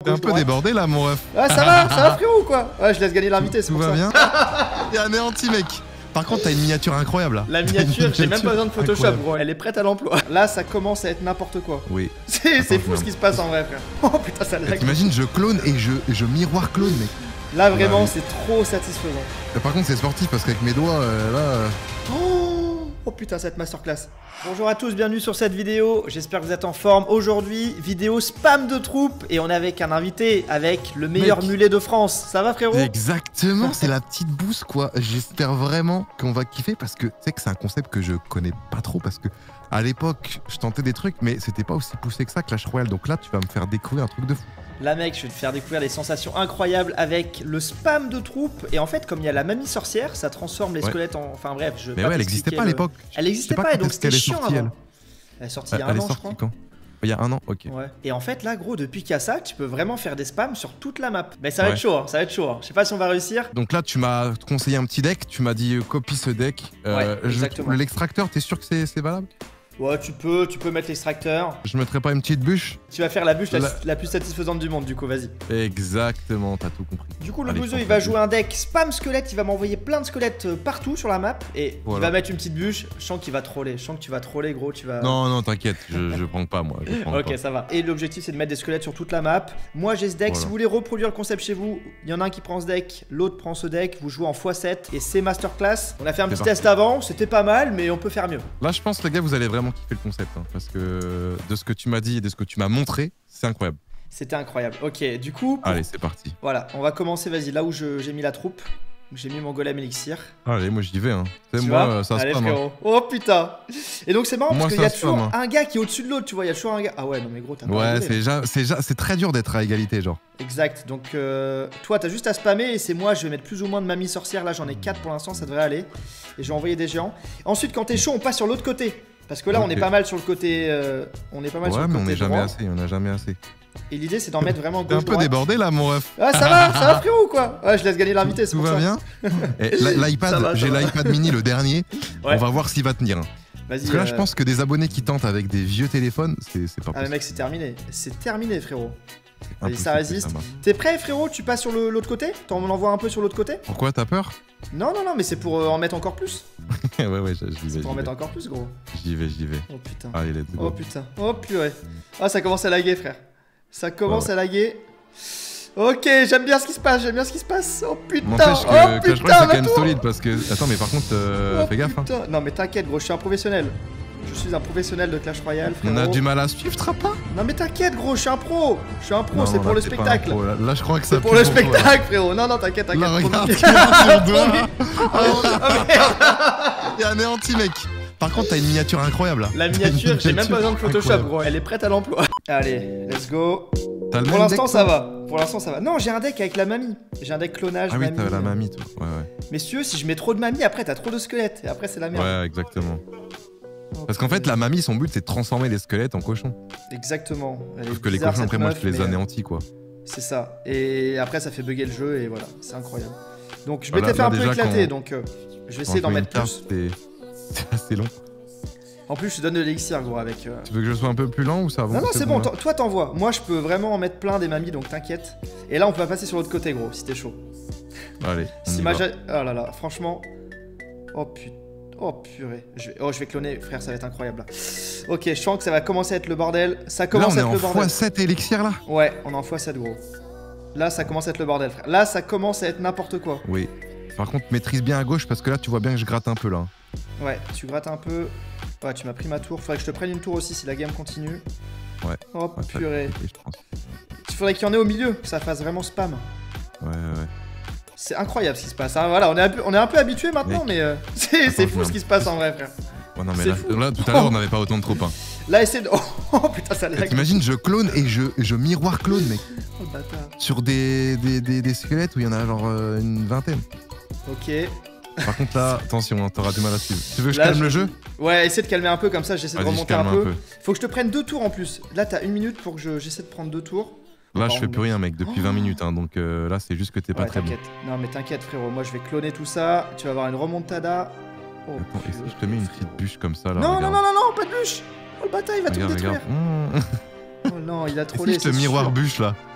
T'es un peu débordé là, mon ref. Ah, ça va frérot ou quoi? Ouais, je laisse gagner l'invité, c'est Tout pour ça. va bien. T'es anéanti, mec. Par contre, t'as une miniature incroyable là. La miniature, j'ai même pas besoin de Photoshop, incroyable. gros. Elle est prête à l'emploi. Là, ça commence à être n'importe quoi. Oui. C'est Attends, fou ce qui se passe en vrai, frère. Oh putain, ça lag. T'imagines, je clone et je miroir clone, mec. Là, vraiment, Ouais. c'est trop satisfaisant. Par contre, c'est sportif parce qu'avec mes doigts, là. Oh putain, cette masterclass. Bonjour à tous, bienvenue sur cette vidéo. J'espère que vous êtes en forme. Aujourd'hui, vidéo spam de troupes et on est avec un invité, avec le meilleur mulet de France. Ça va, frérot? Exactement, c'est la petite bouse, quoi. J'espère vraiment qu'on va kiffer parce que tu sais que c'est un concept que je connais pas trop parce que à l'époque, je tentais des trucs, mais c'était pas aussi poussé que ça, Clash Royale. Donc là, tu vas me faire découvrir un truc de fou. Là, mec, je vais te faire découvrir des sensations incroyables avec le spam de troupes. Et en fait, comme il y a la mamie sorcière, ça transforme les squelettes en. Enfin bref, je. Mais ouais, elle existait pas à l'époque. Elle n'existait pas, et donc c'était chiant avant. Elle est sortie il y a un an, je crois. Quand il y a un an, ok. Ouais. Et en fait, là, gros, depuis qu'il y a ça, tu peux vraiment faire des spams sur toute la map. Mais ça va être chaud, hein, ça va être chaud. Hein. Je sais pas si on va réussir. Donc là, tu m'as conseillé un petit deck, tu m'as dit copie ce deck. Ouais, exactement. L'extracteur, t'es sûr que c'est valable? Ouais, tu peux mettre l'extracteur. Je mettrais pas une petite bûche? Tu vas faire la bûche la plus satisfaisante du monde, du coup, vas-y. Exactement, t'as tout compris. Du coup, le bouseux, il va jouer un deck spam squelette, il va m'envoyer plein de squelettes partout sur la map. Et il va mettre une petite bûche. Je sens qu'il va troller, gros, tu vas. Non, t'inquiète, je prends pas, moi. Ok, ça va. Et l'objectif, c'est de mettre des squelettes sur toute la map. Moi, j'ai ce deck. Si vous voulez reproduire le concept chez vous, il y en a un qui prend ce deck, l'autre prend ce deck. Vous jouez en x7 et c'est masterclass. On a fait un petit test avant, c'était pas mal, mais on peut faire mieux. Là, je pense, les gars, vous allez vraiment kiffer le concept. Hein, parce que de ce que tu m'as dit et de ce que tu m'as montré, c'est incroyable. C'était incroyable. Ok, du coup. Allez, c'est parti. Voilà, on va commencer. Vas-y, là où j'ai mis la troupe. J'ai mis mon golem élixir. Allez, moi j'y vais. Hein. Moi, ça allez, se passe. Hein. Oh putain. Et donc c'est marrant parce qu'il y a toujours hein. un gars qui est au-dessus de l'autre, tu vois. Il y a toujours un gars. Ah ouais, non mais gros, t'as pas Ouais, rigolé, c'est très dur d'être à égalité, genre. Exact. Donc toi, t'as juste à spammer et c'est moi. Je vais mettre plus ou moins de mamie sorcière. Là, j'en ai 4 pour l'instant, ça devrait aller. Et je vais envoyer des géants. Ensuite, quand t'es chaud, on passe sur l'autre côté. Parce que là, on est pas mal sur le côté. On est pas mal sur le côté. Ouais, mais on n'a jamais assez. Et l'idée, c'est d'en mettre vraiment gauche. T'es un peu débordé là, mon ref. Ah, ça va frérot ou quoi? Ouais, je laisse gagner l'invité, c'est pour ça. Tout va bien. L'iPad, j'ai l'iPad mini, le dernier. Ouais. On va voir s'il va tenir. Parce que là, je pense que des abonnés qui tentent avec des vieux téléphones, c'est pas possible. Ah, mais mec, c'est terminé. C'est terminé, frérot. Et ça résiste. T'es prêt, frérot? Tu passes sur l'autre côté? T'en envoies un peu sur l'autre côté? Pourquoi? T'as peur? Non, mais c'est pour en mettre encore plus. ouais, j'y vais. C'est pour en mettre encore plus, gros. J'y vais. Oh putain. Allez, let's go. Oh putain. Oh purée. Ah, ça commence à laguer, frère. Ça commence à laguer. Ok, j'aime bien ce qui se passe. Oh putain. N'empêche que Clash Royale, c'est quand même solide parce que. Attends, mais par contre, fais gaffe. Hein. Non, mais t'inquiète, gros, je suis un professionnel. Je suis un professionnel de Clash Royale, frérot. On a du mal à suivre, Trappa. Non, mais t'inquiète, gros, je suis un pro. C'est pour le spectacle. Là, je crois que ça. C'est pour le spectacle, frérot. Non, t'inquiète. Là, regarde, sur doigt. Oh merde. Il y a anéanti, mec. Par contre, t'as une miniature incroyable là. La miniature, j'ai même pas besoin de Photoshop, gros. Elle est prête à l'emploi. Allez, let's go. Pour l'instant, ça va. Non, j'ai un deck avec la mamie. J'ai un deck clonage. Ah oui, mamie. t'as la mamie, toi. Ouais. Mais si je mets trop de mamie, après, t'as trop de squelettes. Et après, c'est la merde. Ouais, exactement. Parce qu'en fait, la mamie, son but, c'est de transformer les squelettes en cochons. Exactement. Sauf que les cochons, après, moi, je les anéantis, quoi. C'est ça. Et après, ça fait bugger le jeu, et voilà. C'est incroyable. Donc, je m'étais fait un peu éclater, donc je vais essayer d'en mettre plus. C'est assez long. En plus, je te donne de l'élixir, gros, avec... Tu veux que je sois un peu plus lent ou ça va? Non, c'est bon, toi t'envoies. Moi, je peux vraiment en mettre plein des mamies, donc t'inquiète. Et là, on peut passer sur l'autre côté, gros, si t'es chaud. Allez, Oh là là, franchement... Oh putain... Oh purée. Je vais cloner, frère, ça va être incroyable, là. Ok, je sens que ça va commencer à être le bordel. Ça commence à être le bordel. Là, on est en x7 élixir, là? Ouais, on est en x7, gros. Là, ça commence à être le bordel, frère. Là, ça commence à être n'importe quoi. Oui. Par contre, maîtrise bien à gauche, parce que là, tu vois bien que je gratte un peu, là. Ouais, tu grattes un peu. Ouais, tu m'as pris ma tour. Faudrait que je te prenne une tour aussi si la game continue. Ouais. Oh purée. Il faudrait qu'il y en ait au milieu, que ça fasse vraiment spam. Ouais. C'est incroyable ce qui se passe. Hein. Voilà, on est un peu habitué maintenant, mais c'est fou ce qui se passe en vrai, frère. Ouais, non, mais là tout à l'heure, on n'avait pas autant de troupes. Hein. Là, essaie de. Oh putain, ça lag. T'imagines, je clone et je miroir clone, mec. Oh le bâtard. Sur des squelettes où il y en a genre une vingtaine. Ok. Par contre là, attention, hein, t'auras du mal à suivre. Tu veux que je calme le jeu? Ouais, essaie de calmer un peu comme ça, j'essaie de remonter un peu. Faut que je te prenne 2 tours en plus. Là, t'as 1 minute pour que j'essaie de prendre 2 tours. Là, je fais plus rien, mec, depuis 20 minutes, hein, donc là, c'est juste que t'es pas très bon. Non, mais t'inquiète, frérot, moi je vais cloner tout ça. Tu vas avoir une remontada. Oh, attends, est-ce que je te mets une petite bûche comme ça là? Non, pas de bûche. Oh le bâtard, il va tout détruire. Oh non, il a trollé. Si je te miroir bûche là.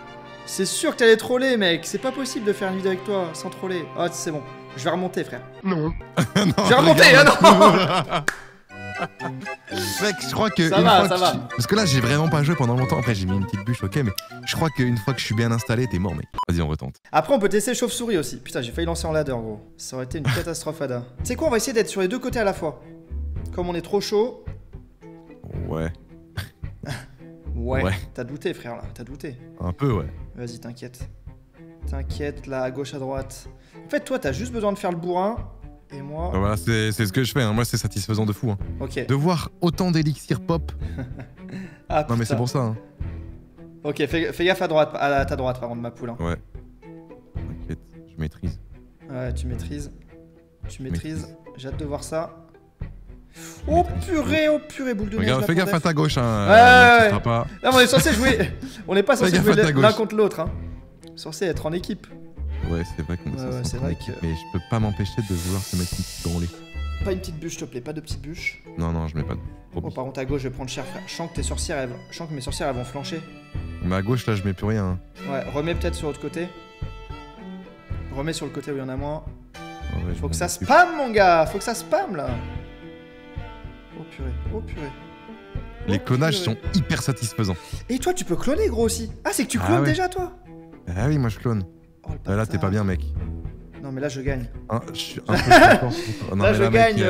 C'est sûr que t'allais troller, mec. C'est pas possible de faire une vidéo avec toi sans troller. Oh, c'est bon. Je vais remonter, frère. Non. Je vais remonter, ah non. Mec, je crois que. Ça va, ça va. Parce que là, j'ai vraiment pas joué pendant longtemps. Après, j'ai mis une petite bûche, ok, mais je crois qu'une fois que je suis bien installé, t'es mort, mec. Vas-y, on retente. Après, on peut tester chauve-souris aussi. Putain, j'ai failli lancer en ladder, gros. Ça aurait été une catastrophe, Ada. Tu sais quoi, on va essayer d'être sur les deux côtés à la fois. Comme on est trop chaud. Ouais. Ouais. T'as douté, frère, là. T'as douté. Un peu, ouais. Vas-y, t'inquiète. T'inquiète, là, à gauche, à droite. En fait, toi, t'as juste besoin de faire le bourrin. Et moi... Voilà, c'est ce que je fais, hein. Moi c'est satisfaisant de fou. Hein. Ok. De voir autant d'élixir pop. Ah, non mais c'est pour ça. Hein. Ok, fais gaffe à droite, à ta droite, par contre, ma poule. Hein. Ouais. T'inquiète, je maîtrise. Ouais, tu maîtrises. Tu maîtrises. J'ai hâte de voir ça. Oh purée, boule de neige. Regarde, fais gaffe à ta gauche, hein. Ouais. Pas... Là, on est censé jouer. On n'est pas censé jouer l'un contre l'autre, hein. Censé être en équipe. Ouais, c'est vrai qu'on est ouais, c'est vrai que... Mais je peux pas m'empêcher de vouloir te mettre une petite branlée. Pas une petite bûche, s'il te plaît, pas de petite bûche. Non, je mets pas de... Oh, par contre, à gauche, je vais prendre cher, frère. Je sens que tes sorcières, je sens que mes sorcières, elles vont flancher. Mais à gauche, là, je mets plus rien. Hein. Ouais, remets peut-être sur l'autre côté. Remets sur le côté où il y en a moins. Ouais, faut que ça spam, mon gars. Faut que ça spam, là. Oh purée. Les clonages sont hyper satisfaisants. Et toi, tu peux cloner, gros, aussi. Ah, c'est que tu clones déjà, toi? Ah oui, moi, je clone. Oh, là, t'es pas bien, mec. Non, mais là, je gagne. Hein, je suis un peu content. Non, là, je gagne.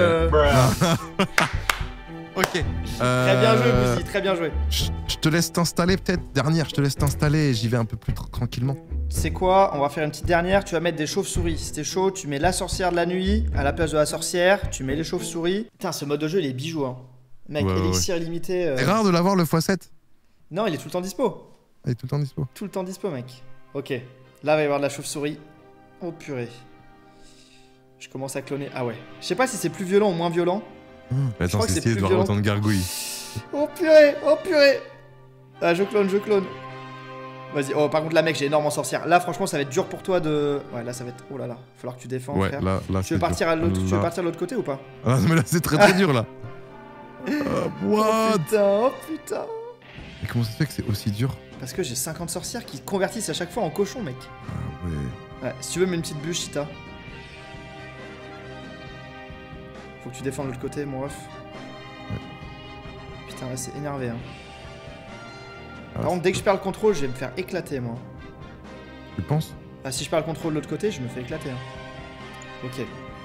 Ok. Très bien joué, Bouzy, très bien joué. Je te laisse t'installer, peut-être. Dernière, je te laisse t'installer et j'y vais un peu plus tranquillement. C'est quoi? On va faire une petite dernière. Tu vas mettre des chauves-souris. Si t'es chaud, tu mets la sorcière de la nuit à la place de la sorcière. Tu mets les chauves-souris. Putain, ce mode de jeu, il est bijou, hein. Mec, élixir illimité. C'est rare de l'avoir le x7. Non, il est tout le temps dispo. Il est tout le temps dispo. Tout le temps dispo, mec. Ok. Là, il va y avoir de la chauve-souris. Oh purée. Je commence à cloner. Ah ouais. Je sais pas si c'est plus violent ou moins violent. Attends, c'est essayer de voir autant de gargouilles. Oh purée. Ah, je clone. Vas-y. Oh, par contre, là, mec, j'ai énorme en sorcière. Là, franchement, ça va être dur pour toi de... Ouais, là, ça va être... Oh là là. Il va falloir que tu défends, ouais, frère. Là, tu veux partir à l'autre... Tu veux partir de l'autre côté ou pas? Ah, mais là, c'est très dur, là. What? Oh putain. Mais comment ça se fait que c'est aussi dur? Parce que j'ai 50 sorcières qui convertissent à chaque fois en cochon, mec. Ah ouais. Ouais, si tu veux, mets une petite bûche, Chita. Faut que tu défends de l'autre côté, mon ref. Ouais. Putain, là, c'est énervé, hein. Par contre, dès que je perds le contrôle, je vais me faire éclater, moi. Tu penses? Ah, si je perds le contrôle de l'autre côté, je me fais éclater. Hein. Ok,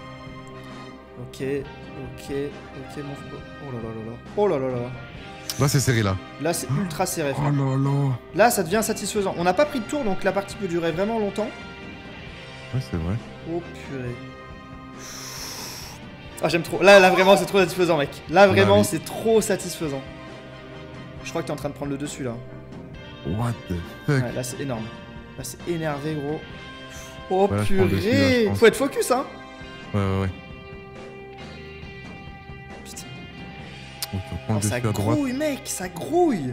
mon... Oh là là. Là, c'est serré, là. Là, c'est ultra serré, frère. Oh là là. Là, ça devient satisfaisant. On n'a pas pris de tour, donc la partie peut durer vraiment longtemps. Ouais, c'est vrai. Oh purée. Ah, j'aime trop. Là, vraiment, c'est trop satisfaisant, mec. Là, vraiment, c'est trop satisfaisant. Je crois que t'es en train de prendre le dessus, là. What the fuck? Ouais, là, c'est énorme. Là, c'est énervé, gros. Oh ouais, là, purée. Faut être focus, hein. Ouais. Putain. Oh, ça grouille, mec, ça grouille.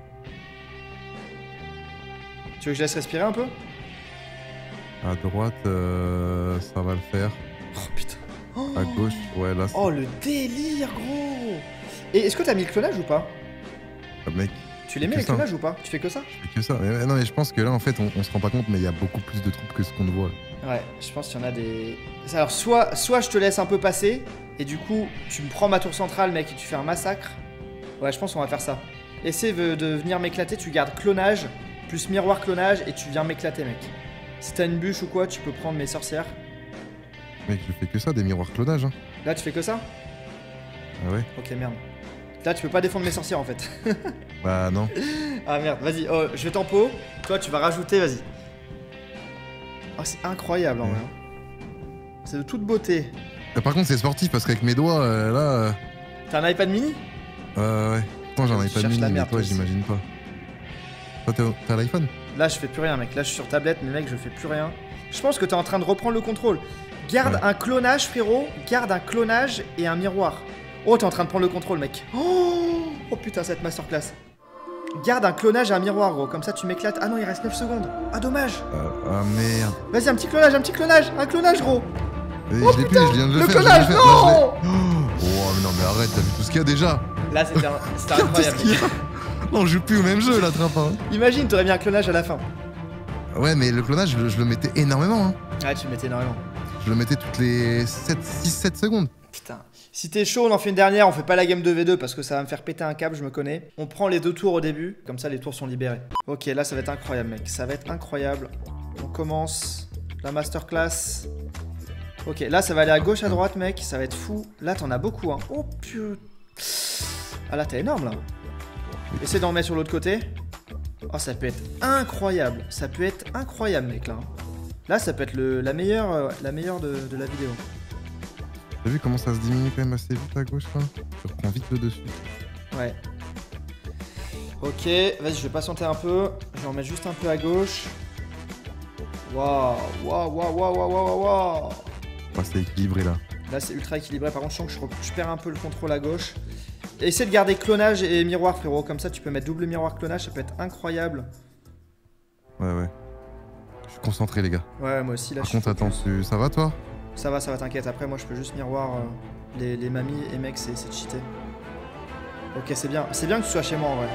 Tu veux que je laisse respirer un peu? À droite, ça va le faire. Oh putain. À gauche, ouais, là. Oh le délire, gros. Et est-ce que t'as mis le clonage ou pas? Ah, mec. Tu les mets les clonages ou pas? Tu fais que ça? Je fais que ça. Mais, non, mais je pense que là, en fait, on se rend pas compte, mais il y a beaucoup plus de troupes que ce qu'on voit. Là. Ouais, je pense qu'il y en a des... Alors, soit je te laisse un peu passer, et du coup, tu me prends ma tour centrale, mec, et tu fais un massacre. Ouais, je pense qu'on va faire ça. Essaye de venir m'éclater, tu gardes clonage, plus miroir clonage, et tu viens m'éclater, mec. Si t'as une bûche ou quoi, tu peux prendre mes sorcières. Mec, je fais que ça, des miroirs clonage. Hein. Là, tu fais que ça? Ah ouais? Ok, merde. Là, tu peux pas défendre mes sorcières, en fait. Bah non. Ah merde, vas-y, oh, je vais tempo. Toi, tu vas rajouter, vas-y. Oh, c'est incroyable, en vrai. C'est de toute beauté. Par contre, c'est sportif, parce qu'avec mes doigts, là... T'as un iPad mini? Ouais. Pourtant, j'ai un iPad mini, mais toi, j'imagine pas. Toi, t'as l'iPhone? Là, je fais plus rien, mec. Là, je suis sur tablette, mais mec, je fais plus rien. Je pense que t'es en train de reprendre le contrôle. Garde un clonage, frérot. Garde un clonage et un miroir. Oh, t'es en train de prendre le contrôle, mec. Oh putain, cette masterclass. Garde un clonage et un miroir, gros. Comme ça, tu m'éclates. Ah non, il reste 9 secondes. Ah, dommage. Ah merde. Vas-y, un petit clonage. Un clonage, gros. Oh, je l'ai plus, je viens de le faire. Le clonage, non. Oh, mais non, mais arrête, t'as vu tout ce qu'il y a déjà. Là, c'était incroyable. Non, on joue plus au même jeu, là, Trapin. Imagine, t'aurais mis un clonage à la fin. Ouais, mais le clonage, je le mettais énormément. Hein. Ouais, tu le mettais énormément. Je le mettais toutes les 6-7 secondes. Putain. Si t'es chaud, on en fait une dernière. On fait pas la game 2v2 parce que ça va me faire péter un câble, je me connais. On prend les 2 tours au début. Comme ça, les tours sont libérés. Ok, là, ça va être incroyable, mec. Ça va être incroyable. On commence la masterclass. Ok, là, ça va aller à gauche, à droite, mec. Ça va être fou. Là, t'en as beaucoup, hein. Oh, putain. Ah, là, t'es énorme, là. Essaie d'en mettre sur l'autre côté. Oh, ça peut être incroyable. Ça peut être incroyable, mec, là. Là, ça peut être la meilleure de la vidéo. T'as vu comment ça se diminue quand même assez vite à gauche, là? Je reprends vite le dessus. Ouais. Ok, vas-y, je vais patienter un peu. Je vais en mettre juste un peu à gauche. Waouh, waouh, waouh, waouh, waouh, waouh, waouh. Ouais, c'est équilibré, là. Là, c'est ultra équilibré. Par contre, je sens que je perds un peu le contrôle à gauche. Essaie de garder clonage et miroir, frérot. Comme ça, tu peux mettre double miroir clonage. Ça peut être incroyable. Ouais. Je suis concentré, les gars. Ouais, moi aussi, là. Par contre, attends, ça va, toi? Ça va, t'inquiète. Après, moi, je peux juste miroir les mamies et mec, c'est cheaté. Ok, c'est bien. C'est bien que tu sois chez moi, en vrai.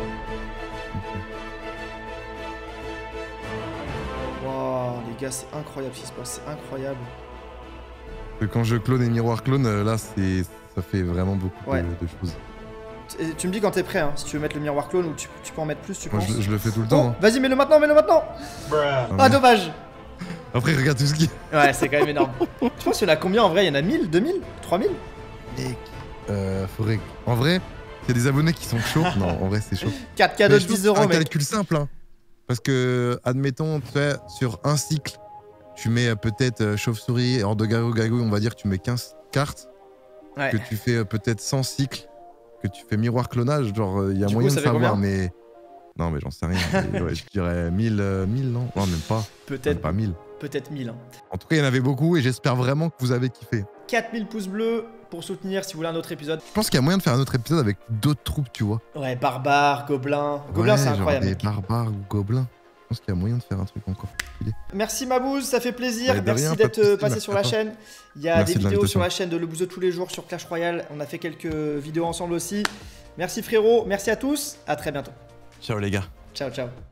Waouh, les gars, c'est incroyable ce qui se passe. C'est incroyable. Quand je clone et miroir clone, là, ça fait vraiment beaucoup de choses. Et tu me dis quand t'es prêt, hein, si tu veux mettre le miroir clone ou tu peux en mettre plus, tu penses. Je le fais tout le temps. Hein. Vas-y, mets-le maintenant, Ah, dommage. Après, regarde tout ce qui... Ouais, c'est quand même énorme. Tu penses qu'il y en a combien en vrai? Il y en a 1000, 2000, 3000? Mec, faudrait... En vrai, il y a des abonnés qui sont chauds. Non, en vrai, c'est chaud. 4 cadeaux de 10 euros, un mec. calcul simple, hein. Parce que, admettons, tu sais, sur un cycle, tu mets peut-être chauve-souris, hors de garou-garou, on va dire que tu mets 15 cartes. Ouais. Que tu fais peut-être 100 cycles, que tu fais miroir clonage, genre, il y a moyen de savoir, mais... Non, mais j'en sais rien. Ouais, je dirais 1000, non? Non, même pas. Peut-être. Pas 1000. Peut-être 1000. Hein. En tout cas, il y en avait beaucoup et j'espère vraiment que vous avez kiffé. 4000 pouces bleus pour soutenir si vous voulez un autre épisode. Je pense qu'il y a moyen de faire un autre épisode avec d'autres troupes, tu vois. Ouais, barbares, gobelins. Gobelins, c'est incroyable. Des barbares ou gobelins. Je pense qu'il y a moyen de faire un truc encore. Merci Mabouze, ça fait plaisir. Merci d'être passé sur la chaîne. Il y a des vidéos sur la chaîne de Le Bouzeux tous les jours sur Clash Royale. On a fait quelques vidéos ensemble aussi. Merci frérot, merci à tous. À très bientôt. Ciao les gars. Ciao, ciao.